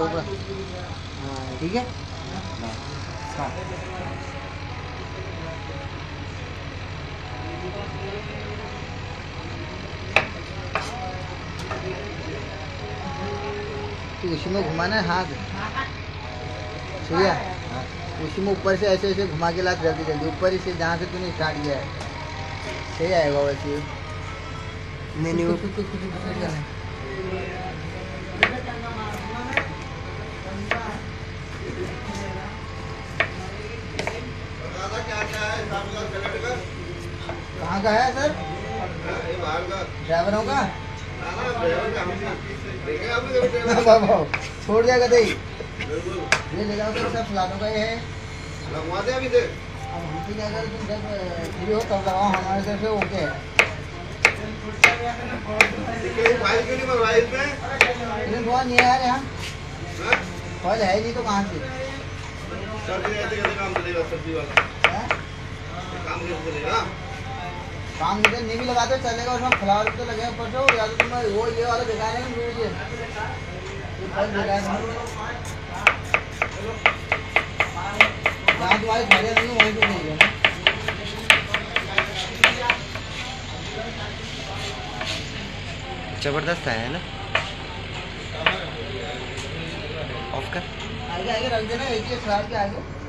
तो ऊपर। हाँ ठीक है। तो उसी में घुमाना है हाथ, सही है। हाँ उसी में ऊपर से ऐसे ऐसे घुमा के ला जल्दी जल्दी, ऊपर ही से जहाँ से तूने स्टार्ट किया है सही आएगा वैसे। नहीं वो कहाँ का है सर? ड्राइवरों का छोड़ दिया कहीं ये ले जाओ, सब फलानों का ही है। लगवा दे अभी दे। अब हमसे क्या कर, तुम जब फ्री हो तब लगाओ, हमारे तरफ से ओके है। लेकिन बहुत नहीं है यार यहाँ, फल है नहीं तो कहाँ से काम नहीं भी लगाते चलेगा, उसमें फ्लावर तो लगे ऊपर से, या तो तुम वो ये वाला बेकार है मुझे फल बेकार है। जहाँ तुम्हारे खड़े नहीं वहीं पे नहीं है। जबरदस्त है ना। ऑफ कर आगे आगे रख देना, एक ही स्लैब के आगे।